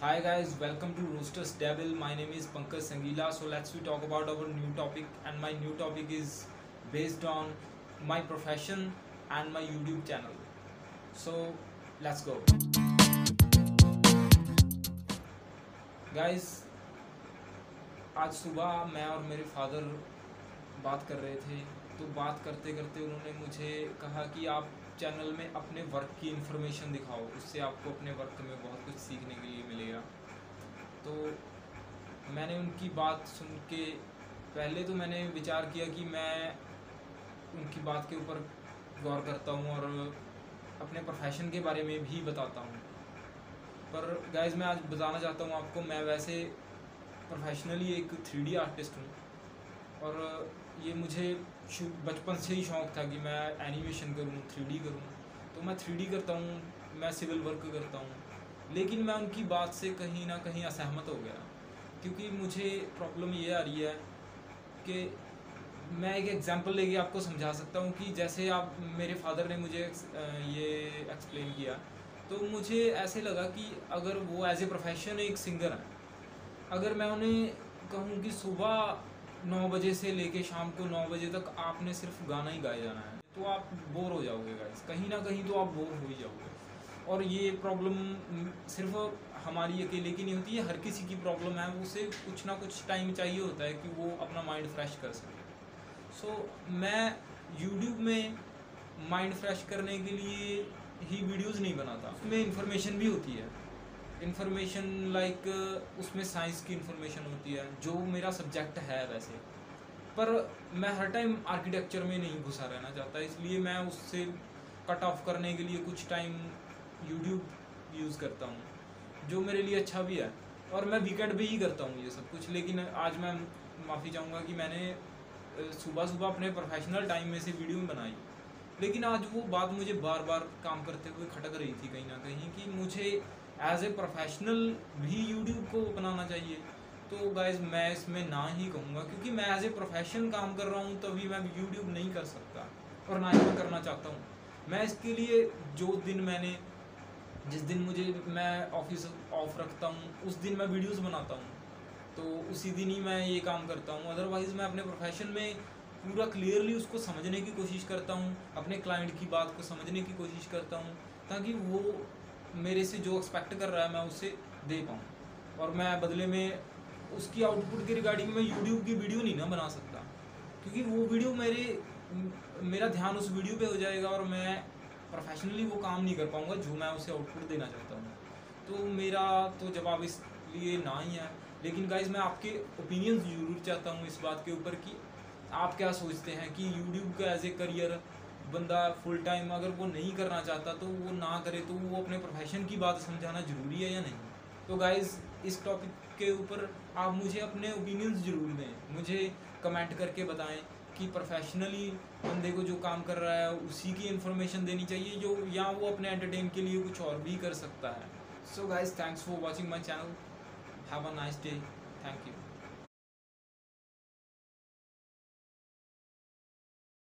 Hi guys, welcome to Roosters Devil. My name is Pankaj Sangila. So let's we talk about our new topic, and my new topic is based on my profession and my YouTube channel. So let's go. Guys, आज सुबह मैं और मेरे father बात कर रहे थे, तो बात करते करते उन्होंने मुझे कहा कि आप चैनल में अपने वर्क की इन्फॉर्मेशन दिखाओ, उससे आपको अपने वर्क में बहुत कुछ सीखने के लिए मिलेगा। तो मैंने उनकी बात सुन के पहले तो मैंने विचार किया कि मैं उनकी बात के ऊपर गौर करता हूँ और अपने प्रोफेशन के बारे में भी बताता हूँ। पर गाइस, मैं आज बताना चाहता हूँ आपको, मैं वैसे प्रोफेशनली एक 3D आर्टिस्ट हूँ और ये मुझे बचपन से ही शौक़ था कि मैं एनिमेशन करूँ, 3D करूँ। तो मैं 3D करता हूँ, मैं सिविल वर्क करता हूँ। लेकिन मैं उनकी बात से कहीं ना कहीं असहमत हो गया, क्योंकि मुझे प्रॉब्लम ये आ रही है कि मैं एक एग्जांपल लेके आपको समझा सकता हूँ कि जैसे आप मेरे फादर ने मुझे ये एक्सप्लेन किया, तो मुझे ऐसे लगा कि अगर वो एज ए प्रोफेशन एक सिंगर है, अगर मैं उन्हें कहूँ कि सुबह 9 बजे से लेके शाम को 9 बजे तक आपने सिर्फ गाना ही गाया जाना है, तो आप बोर हो जाओगे गाइस, कहीं ना कहीं तो आप बोर हो ही जाओगे। और ये प्रॉब्लम सिर्फ हमारी अकेले की नहीं होती है, हर किसी की प्रॉब्लम है। उसे कुछ ना कुछ टाइम चाहिए होता है कि वो अपना माइंड फ्रेश कर सके। सो मैं यूट्यूब में माइंड फ्रेश करने के लिए ही वीडियोस नहीं बनाता, उसमें इंफॉर्मेशन भी होती है। इन्फॉर्मेशन लाइक उसमें साइंस की इन्फॉर्मेशन होती है, जो मेरा सब्जेक्ट है वैसे। पर मैं हर टाइम आर्किटेक्चर में नहीं घुसा रहना चाहता, इसलिए मैं उससे कट ऑफ करने के लिए कुछ टाइम यूट्यूब यूज़ करता हूँ, जो मेरे लिए अच्छा भी है। और मैं वीकेंड पे ही करता हूँ ये सब कुछ। लेकिन आज मैं माफ़ी चाहूँगा कि मैंने सुबह सुबह अपने प्रोफेशनल टाइम में से वीडियो बनाई, लेकिन आज वो बात मुझे बार बार काम करते हुए खटक रही थी कहीं ना कहीं कि मुझे एज ए प्रोफेशनल भी यूट्यूब को अपनाना चाहिए। तो गाइज, मैं इसमें ना ही कहूँगा, क्योंकि मैं एज ए प्रोफेशन काम कर रहा हूँ, तभी मैं यूट्यूब नहीं कर सकता और ना ही मैं करना चाहता हूँ। मैं इसके लिए जिस दिन मैं ऑफिस ऑफ रखता हूँ, उस दिन मैं वीडियोस बनाता हूँ, तो उसी दिन ही मैं ये काम करता हूँ। अदरवाइज़ मैं अपने प्रोफेशन में पूरा क्लियरली उसको समझने की कोशिश करता हूँ, अपने क्लाइंट की बात को समझने की कोशिश करता हूँ, ताकि वो मेरे से जो एक्सपेक्ट कर रहा है मैं उसे दे पाऊँ। और मैं बदले में उसकी आउटपुट के रिगार्डिंग में यूट्यूब की वीडियो नहीं ना बना सकता, क्योंकि वो वीडियो मेरा ध्यान उस वीडियो पे हो जाएगा और मैं प्रोफेशनली वो काम नहीं कर पाऊँगा जो मैं उसे आउटपुट देना चाहता हूँ। तो मेरा तो जवाब इसलिए ना ही है। लेकिन गाइज, मैं आपके ओपिनियंस ज़रूर चाहता हूँ इस बात के ऊपर कि आप क्या सोचते हैं कि यूट्यूब का एज ए करियर बंदा फुल टाइम अगर वो नहीं करना चाहता तो वो ना करे, तो वो अपने प्रोफेशन की बात समझाना ज़रूरी है या नहीं। तो गाइज़, इस टॉपिक के ऊपर आप मुझे अपने ओपिनियंस ज़रूर दें, मुझे कमेंट करके बताएं कि प्रोफेशनली बंदे को जो काम कर रहा है उसी की इन्फॉर्मेशन देनी चाहिए, जो या वो अपने एंटरटेन के लिए कुछ और भी कर सकता है। So guys, thanks for watching my channel. Have a nice day. Thank you.